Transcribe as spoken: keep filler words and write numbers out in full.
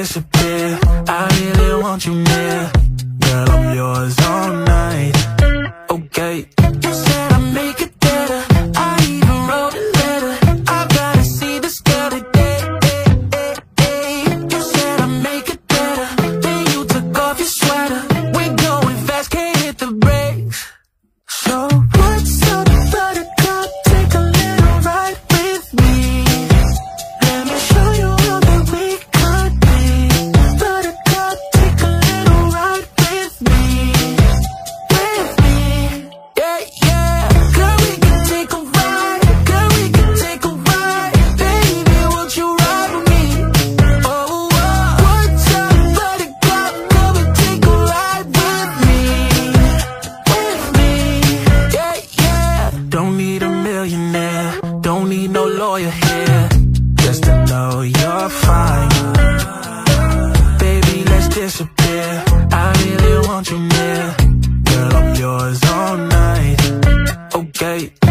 disappear. I really want you near. Girl, I'm yours all night. Okay. You said I'd make it better. I even wrote a letter. I gotta see this girl today. You said I'd make it better. Then you took off your sweater. We're going fast, can't hit the brakes. So what's up, Buttercup? Take a little ride with me. Let me show you all that we could be. Buttercup, take a little ride with me. With me, yeah, yeah. Girl, we can take a ride. Girl, we can take a ride. Baby, won't you ride with me? Oh, oh. What's up, Buttercup? Come and take a ride with me. With me, yeah, yeah. Don't need a millionaire. Don't need no lawyer here. Just to know you're fine. Baby, let's disappear. I really want you near. Girl, I'm yours all night. Okay.